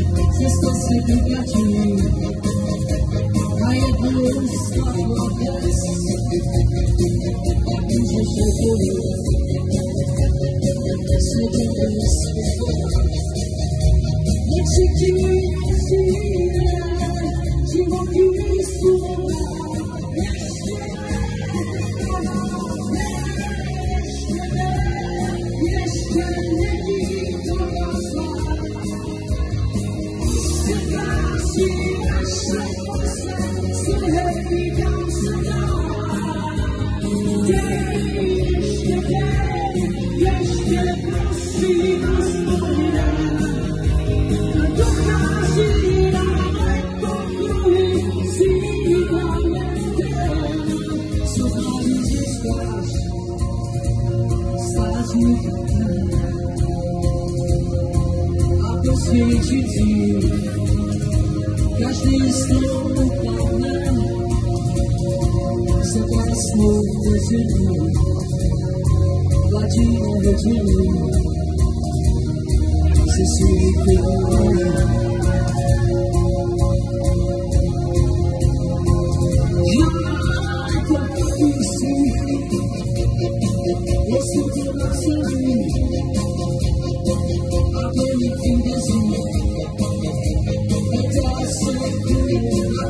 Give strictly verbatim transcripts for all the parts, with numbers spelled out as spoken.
Cesto si vyplatí a jednou spadla bez a můžeš vypovědět světě bez Nečití cíle, životní slova ještě ještě není to rozvá. Ještě krásí našeose, slhej kam se dá. Dej, ještě dej, ještě prosím aspoň dochází nám okruhy, sídláme ten, co září získáš, stáří a posvědčící, každý slov padne, se krásnou vteřinu, platí na hodinu. Se svítil jako písní, jestli to napsaný a plný tím vězí, petá se chvíla,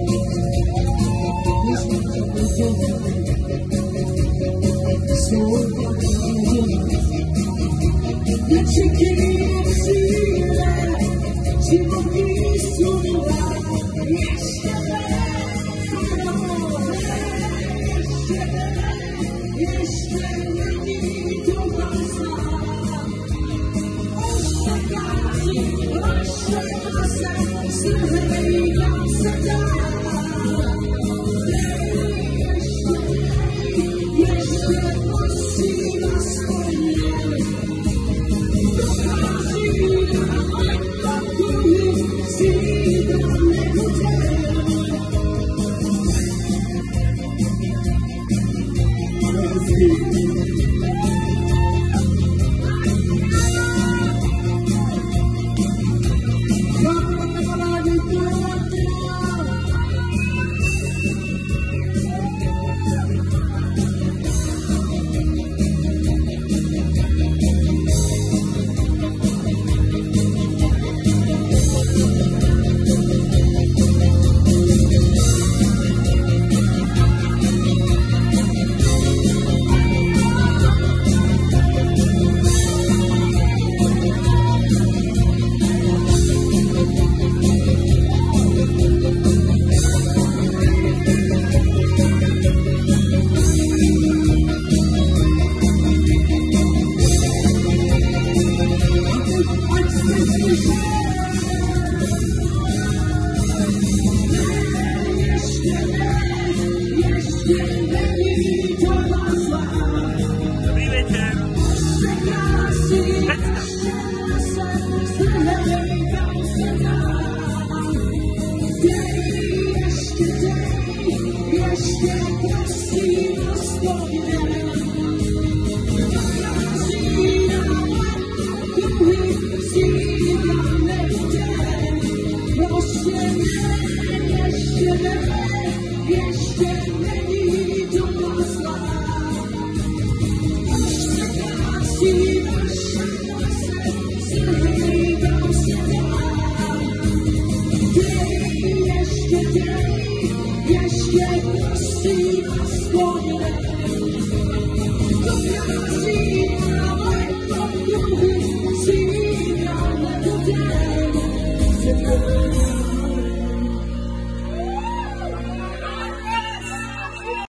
než na to potěhne, svou paměť. Nečeký cíle, životní slova, ještě ne, ještě ne, ještě není to vazá. Ošakání vašease, slhej kam se dá. Ještě, ještě prosím aspoň Thank you.